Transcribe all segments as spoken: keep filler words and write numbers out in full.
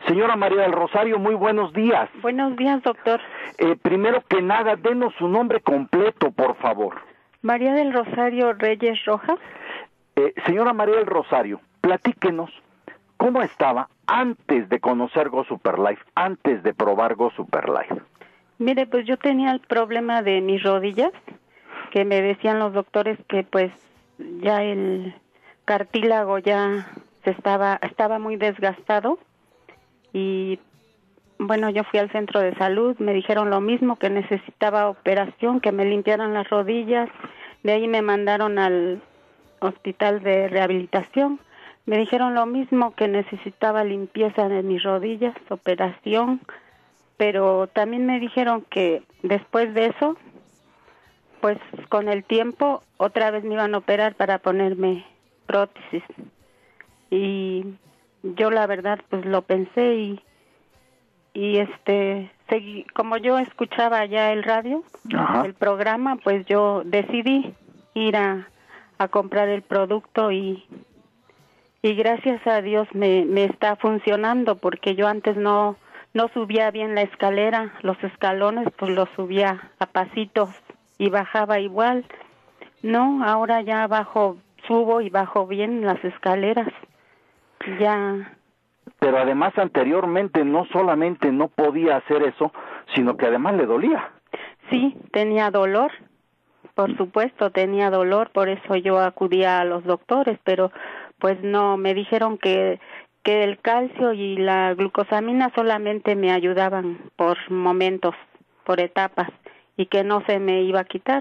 Señora María del Rosario, muy buenos días. Buenos días, doctor. Eh, primero que nada, denos su nombre completo, por favor. María del Rosario Reyes Rojas. Eh, señora María del Rosario, platíquenos cómo estaba antes de conocer Go Super Life, antes de probar Go Super Life. Mire, pues yo tenía el problema de mis rodillas, que me decían los doctores que pues ya el cartílago ya se estaba estaba muy desgastado. Y bueno, yo fui al centro de salud, me dijeron lo mismo, que necesitaba operación, que me limpiaran las rodillas. De ahí me mandaron al hospital de rehabilitación. Me dijeron lo mismo, que necesitaba limpieza de mis rodillas, operación. Pero también me dijeron que después de eso, pues con el tiempo, otra vez me iban a operar para ponerme prótesis. Y yo la verdad pues lo pensé y y este seguí, como yo escuchaba ya el radio, Ajá. el programa, pues yo decidí ir a, a comprar el producto y y gracias a Dios me, me está funcionando, porque yo antes no no subía bien la escalera, los escalones pues los subía a pasitos y bajaba igual. No, ahora ya bajo, subo y bajo bien las escaleras. Ya. Pero además anteriormente no solamente no podía hacer eso, sino que además le dolía. Sí, tenía dolor, por supuesto tenía dolor, por eso yo acudía a los doctores, pero pues no, me dijeron que que el calcio y la glucosamina solamente me ayudaban por momentos, por etapas, y que no se me iba a quitar.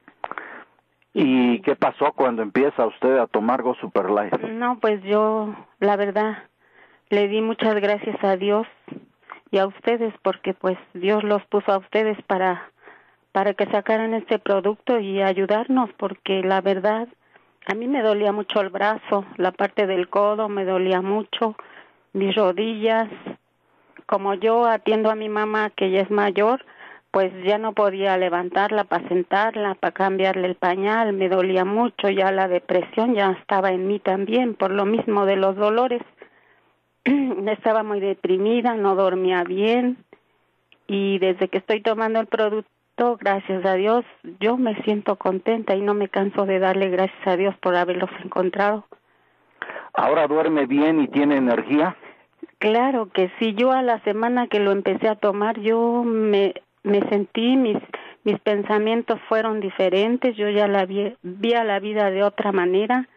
¿Y qué pasó cuando empieza usted a tomar Go Super Life? No, pues yo, la verdad, le di muchas gracias a Dios y a ustedes, porque pues Dios los puso a ustedes para para que sacaran este producto y ayudarnos, porque la verdad, a mí me dolía mucho el brazo, la parte del codo me dolía mucho, mis rodillas. Como yo atiendo a mi mamá, que ya es mayor, pues ya no podía levantarla para sentarla, para cambiarle el pañal, me dolía mucho, ya la depresión ya estaba en mí también, por lo mismo de los dolores. Estaba muy deprimida, no dormía bien, y desde que estoy tomando el producto, gracias a Dios, yo me siento contenta y no me canso de darle gracias a Dios por haberlos encontrado. ¿Ahora duerme bien y tiene energía? Claro que sí, yo a la semana que lo empecé a tomar, yo me... me sentí, mis mis pensamientos fueron diferentes, yo ya la vi, vi a la vida de otra manera.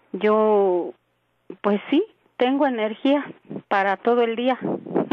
Yo, pues sí, tengo energía para todo el día.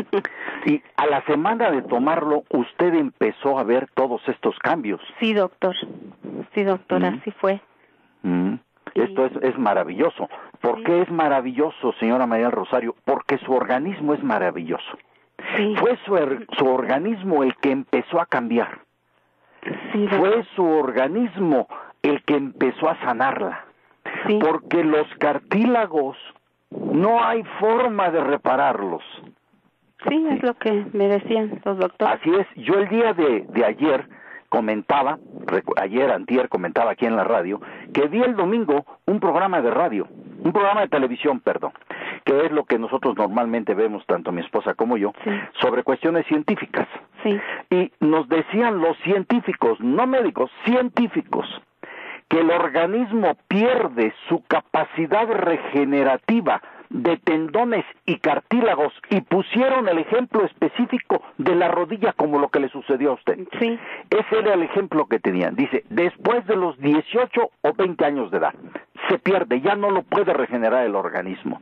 Y a la semana de tomarlo, usted empezó a ver todos estos cambios. Sí, doctor, sí, doctor, mm. así fue. Mm. Esto es, es maravilloso. ¿Por sí. qué es maravilloso, señora María del Rosario? Porque su organismo es maravilloso. Sí. Fue su, er, su organismo el que empezó a cambiar. Sí, Fue su organismo el que empezó a sanarla. Sí. Porque los cartílagos no hay forma de repararlos. Sí, sí, es lo que me decían los doctores. Así es. Yo el día de, de ayer comentaba, ayer, antier, comentaba aquí en la radio, que vi el domingo un programa de radio, un programa de televisión, perdón, que es lo que nosotros normalmente vemos, tanto mi esposa como yo, sí. sobre cuestiones científicas. Sí. Y nos decían los científicos, no médicos, científicos, que el organismo pierde su capacidad regenerativa de tendones y cartílagos, y pusieron el ejemplo específico de la rodilla como lo que le sucedió a usted. Sí. Ese era el ejemplo que tenían. Dice, después de los dieciocho o veinte años de edad, se pierde, ya no lo puede regenerar el organismo.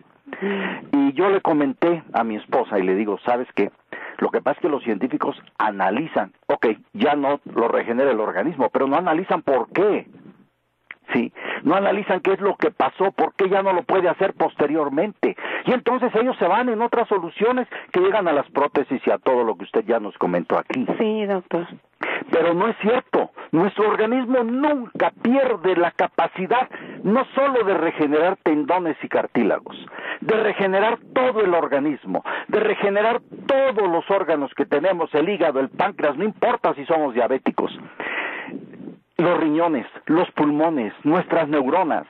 Y yo le comenté a mi esposa y le digo, ¿sabes qué? Lo que pasa es que los científicos analizan, ok, ya no lo regenera el organismo, pero no analizan por qué. Sí, no analizan qué es lo que pasó, por qué ya no lo puede hacer posteriormente. Y entonces ellos se van en otras soluciones que llegan a las prótesis y a todo lo que usted ya nos comentó aquí. Sí, doctor. Pero no es cierto. Nuestro organismo nunca pierde la capacidad no solo de regenerar tendones y cartílagos, de regenerar todo el organismo, de regenerar todos los órganos que tenemos, el hígado, el páncreas, no importa si somos diabéticos, los riñones, los pulmones, nuestras neuronas,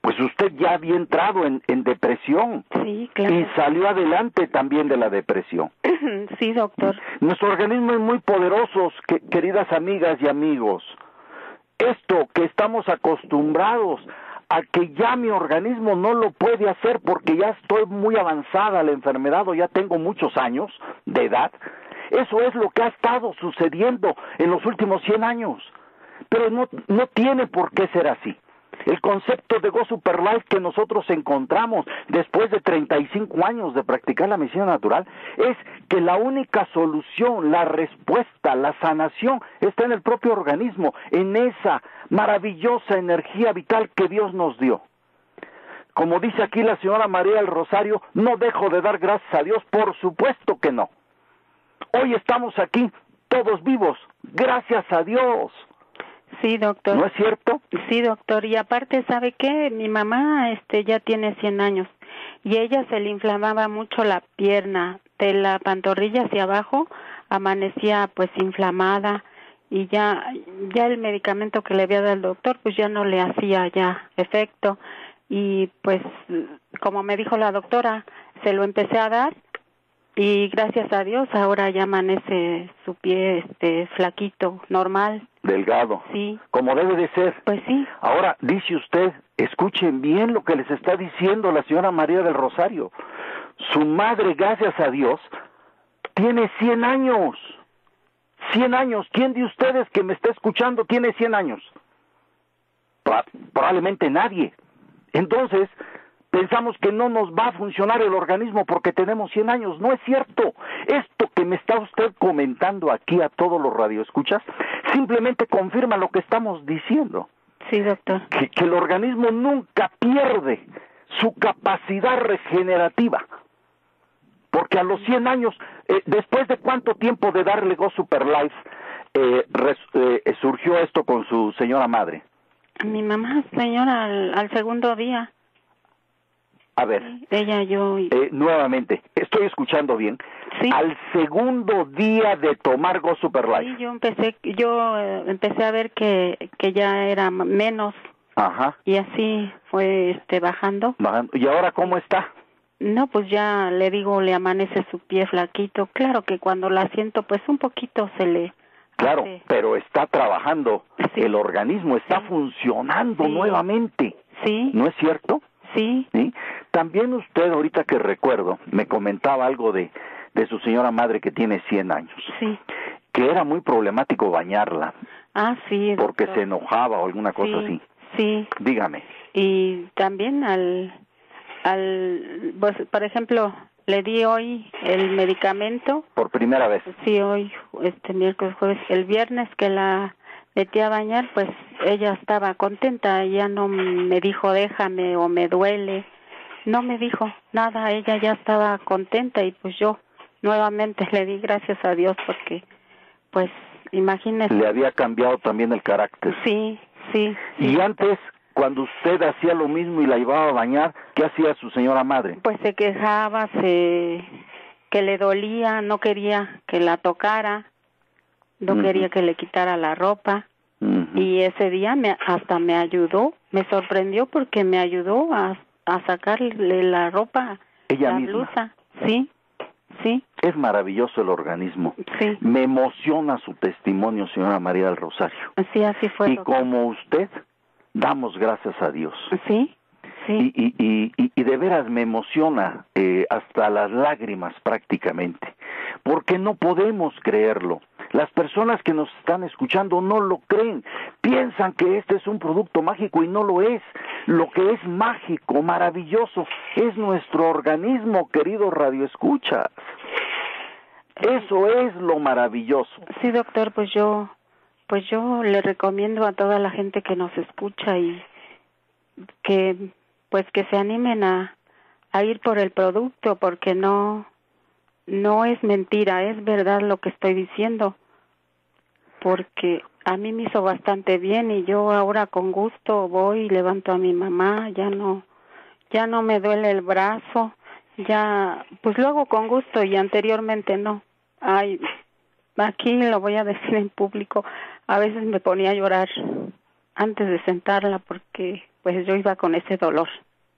pues usted ya había entrado en, en depresión. Sí, claro. Y salió adelante también de la depresión. Sí, doctor. Nuestro organismo es muy poderoso, que, queridas amigas y amigos. Esto que estamos acostumbrados a que ya mi organismo no lo puede hacer porque ya estoy muy avanzada la enfermedad o ya tengo muchos años de edad, eso es lo que ha estado sucediendo en los últimos cien años. Pero no, no tiene por qué ser así. El concepto de Go Super Life que nosotros encontramos después de treinta y cinco años de practicar la medicina natural es que la única solución, la respuesta, la sanación está en el propio organismo, en esa maravillosa energía vital que Dios nos dio. Como dice aquí la señora María del Rosario, no dejo de dar gracias a Dios, por supuesto que no. Hoy estamos aquí todos vivos, gracias a Dios. Sí, doctor. ¿No es cierto? Sí, doctor. Y aparte, ¿sabe qué? Mi mamá este, ya tiene cien años y ella se le inflamaba mucho la pierna, de la pantorrilla hacia abajo, amanecía pues inflamada y ya, ya el medicamento que le había dado el doctor pues ya no le hacía ya efecto y pues como me dijo la doctora, se lo empecé a dar y gracias a Dios ahora ya amanece su pie este flaquito, normal. Delgado. Sí. Como debe de ser. Pues sí. Ahora, dice usted, escuchen bien lo que les está diciendo la señora María del Rosario. Su madre, gracias a Dios, tiene cien años. cien años. ¿Quién de ustedes que me está escuchando tiene cien años? Probablemente nadie. Entonces, pensamos que no nos va a funcionar el organismo porque tenemos cien años. No es cierto. Esto que me está usted comentando aquí a todos los radioescuchas, simplemente confirma lo que estamos diciendo. Sí, doctor. Que, que el organismo nunca pierde su capacidad regenerativa. Porque a los cien años, eh, después de cuánto tiempo de darle Go Super Life, eh, res, eh, surgió esto con su señora madre. Mi mamá, señora, al, al segundo día. A ver, ella, yo... Eh, nuevamente, estoy escuchando bien. Sí. Al segundo día de tomar Go Super Life. Sí, yo empecé, yo eh, empecé a ver que, que ya era menos. Ajá. Y así fue este bajando. Bajando. ¿Y ahora cómo está? No, pues ya le digo, le amanece su pie flaquito. Claro que cuando la siento, pues un poquito se le... Claro, hace... pero está trabajando. Sí. El organismo está sí. funcionando sí. nuevamente. Sí. ¿No es cierto? Sí. Sí. También usted, ahorita que recuerdo, me comentaba algo de, de su señora madre que tiene cien años. Sí. Que era muy problemático bañarla. Ah, sí. Porque doctor. se enojaba o alguna cosa sí. así. Sí. Dígame. Y también al, al, pues, por ejemplo, le di hoy el medicamento. Por primera vez. Sí, hoy, este miércoles, jueves, el viernes que la metí a bañar, pues ella estaba contenta, ya no me dijo déjame o me duele, no me dijo nada, ella ya estaba contenta y pues yo nuevamente le di gracias a Dios porque, pues, imagínese. Le había cambiado también el carácter. Sí, sí. Y sí. antes, cuando usted hacía lo mismo y la llevaba a bañar, ¿qué hacía su señora madre? Pues se quejaba, se que le dolía, no quería que la tocara. No uh-huh. quería que le quitara la ropa uh-huh. y ese día me, hasta me ayudó, me sorprendió porque me ayudó a, a sacarle la ropa, ella la misma. blusa, sí, sí. Es maravilloso el organismo. Sí. Me emociona su testimonio, señora María del Rosario. Sí, así fue. Y doctor. Como usted, damos gracias a Dios. Sí. Sí. Y, y, y, y de veras me emociona eh, hasta las lágrimas prácticamente, porque no podemos creerlo. Las personas que nos están escuchando no lo creen, piensan que este es un producto mágico y no lo es. Lo que es mágico, maravilloso, es nuestro organismo, queridos radioescuchas. Eso es lo maravilloso. Sí, doctor, pues yo, pues yo le recomiendo a toda la gente que nos escucha y que, pues que se animen a, a ir por el producto, porque no, no es mentira, es verdad lo que estoy diciendo, porque a mí me hizo bastante bien y yo ahora con gusto voy y levanto a mi mamá, ya no, ya no me duele el brazo, ya, pues lo hago con gusto y anteriormente no. Ay, aquí lo voy a decir en público, a veces me ponía a llorar antes de sentarla porque pues yo iba con ese dolor.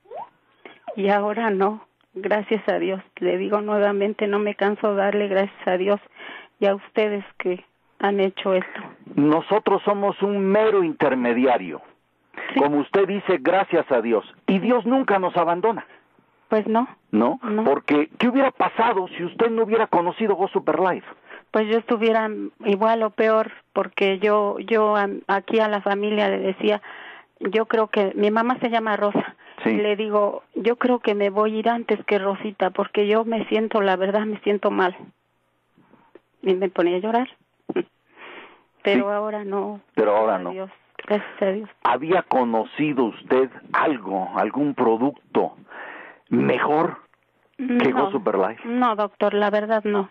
Y ahora no, gracias a Dios. Le digo nuevamente, no me canso de darle gracias a Dios y a ustedes que han hecho esto. Nosotros somos un mero intermediario. Sí. Como usted dice, gracias a Dios. Y Dios nunca nos abandona. Pues no. ¿No? no. Porque, ¿qué hubiera pasado si usted no hubiera conocido Go Super Life? Pues yo estuviera igual o peor, porque yo, yo aquí a la familia le decía, yo creo que, mi mamá se llama Rosa, sí. Y le digo, yo creo que me voy a ir antes que Rosita, porque yo me siento, la verdad, me siento mal. Y me ponía a llorar. Pero sí. ahora no. Pero ahora no. Dios, gracias a Dios. ¿Había conocido usted algo, algún producto mejor que no, Go Super Life? No, doctor, la verdad no.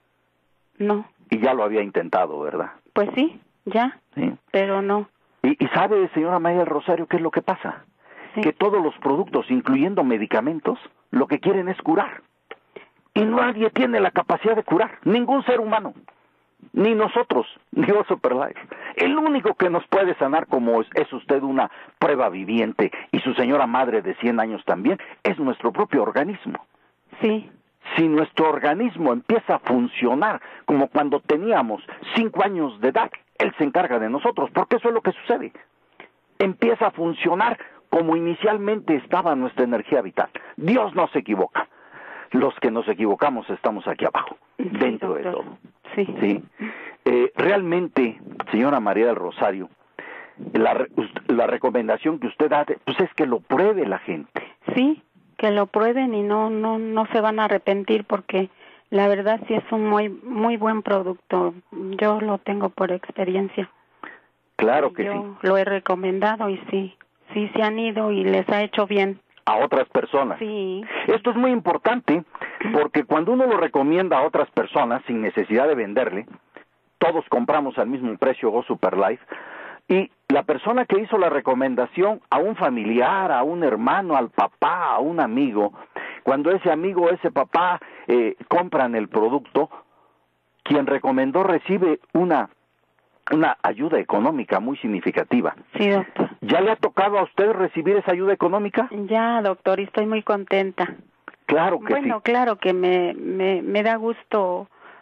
No. Y ya lo había intentado, ¿verdad? Pues sí, ya. Sí. Pero no. Y, y sabe, señora María del Rosario, ¿qué es lo que pasa? Sí. Que todos los productos, incluyendo medicamentos, lo que quieren es curar. Y nadie tiene la capacidad de curar, ningún ser humano, ni nosotros, ni Go Super Life. El único que nos puede sanar, como es, es usted una prueba viviente, y su señora madre de cien años también, es nuestro propio organismo. Sí. Si nuestro organismo empieza a funcionar como cuando teníamos cinco años de edad, él se encarga de nosotros, porque eso es lo que sucede. Empieza a funcionar como inicialmente estaba nuestra energía vital. Dios no se equivoca. Los que nos equivocamos estamos aquí abajo, sí, dentro doctor. de todo. Sí. ¿Sí? Eh, realmente, señora María del Rosario, la, la recomendación que usted da, pues es que lo pruebe la gente. Sí, que lo prueben y no no no se van a arrepentir, porque la verdad sí es un muy muy buen producto. Yo lo tengo por experiencia. Claro que Yo sí. Yo lo he recomendado y sí, sí se han ido y les ha hecho bien. A otras personas. Sí. Esto es muy importante porque cuando uno lo recomienda a otras personas sin necesidad de venderle, todos compramos al mismo precio Go Super Life, y la persona que hizo la recomendación a un familiar, a un hermano, al papá, a un amigo, cuando ese amigo o ese papá eh, compran el producto, quien recomendó recibe una una ayuda económica muy significativa. Sí, doctor. ¿Ya le ha tocado a usted recibir esa ayuda económica? Ya, doctor, y estoy muy contenta. Claro que bueno, sí. Bueno, claro que me, me, me da gusto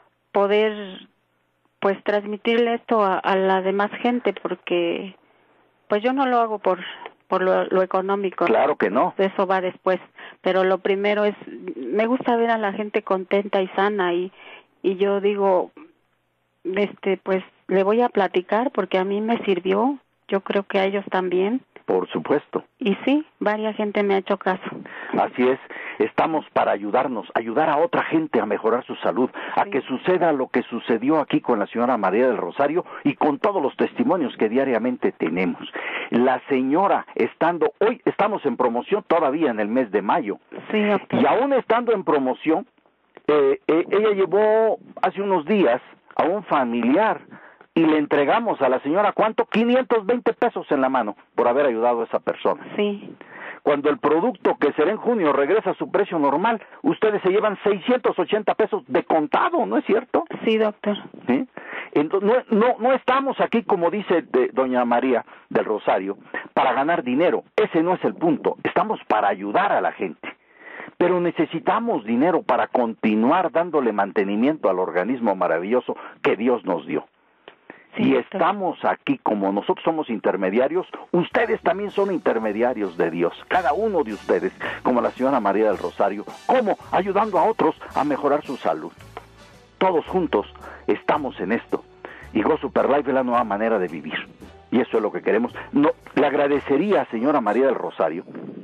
poder, pues, transmitirle esto a, a la demás gente, porque, pues, yo no lo hago por por lo, lo económico. Claro que no. Eso va después, pero lo primero es, me gusta ver a la gente contenta y sana, y, y yo digo, este, pues, le voy a platicar porque a mí me sirvió, yo creo que a ellos también. Por supuesto. Y sí, varias gente me ha hecho caso. Así es, estamos para ayudarnos, ayudar a otra gente a mejorar su salud, a sí. que suceda lo que sucedió aquí con la señora María del Rosario y con todos los testimonios que diariamente tenemos. La señora, estando, hoy estamos en promoción todavía en el mes de mayo, sí, doctor. Y aún estando en promoción, eh, eh, ella llevó hace unos días a un familiar y le entregamos a la señora, ¿cuánto? quinientos veinte pesos en la mano por haber ayudado a esa persona. Sí. Cuando el producto que será en junio regresa a su precio normal, ustedes se llevan seiscientos ochenta pesos de contado, ¿no es cierto? Sí, doctor. ¿Sí? Entonces, no, no, no estamos aquí, como dice de, doña María del Rosario, para ganar dinero. Ese no es el punto. Estamos para ayudar a la gente. Pero necesitamos dinero para continuar dándole mantenimiento al organismo maravilloso que Dios nos dio. Sí, y doctor. Estamos aquí, como nosotros somos intermediarios, ustedes también son intermediarios de Dios, cada uno de ustedes, como la señora María del Rosario, como ayudando a otros a mejorar su salud. Todos juntos estamos en esto, y Go Super Life es la nueva manera de vivir, y eso es lo que queremos. No, le agradecería, señora María del Rosario,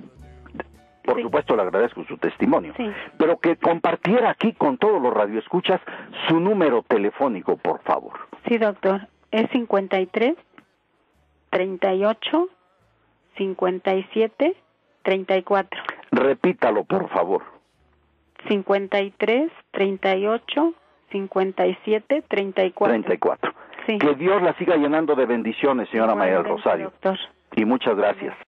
por sí. supuesto le agradezco su testimonio, sí. pero que compartiera aquí con todos los radioescuchas su número telefónico, por favor. Sí, doctor. Es cincuenta y tres, treinta y ocho, cincuenta y siete, treinta y cuatro. Repítalo, por favor. cincuenta y tres, treinta y ocho, cincuenta y siete, treinta y cuatro. treinta y cuatro. Sí. Que Dios la siga llenando de bendiciones, señora María del Rosario. Doctor. Y muchas gracias.